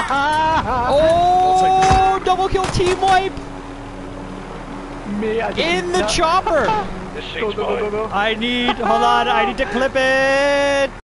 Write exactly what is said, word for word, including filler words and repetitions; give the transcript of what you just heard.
Oh, double kill team wipe Me, I in the chopper. This Go, seat's go, go, go, mine. go. I need, hold on, I need to clip it.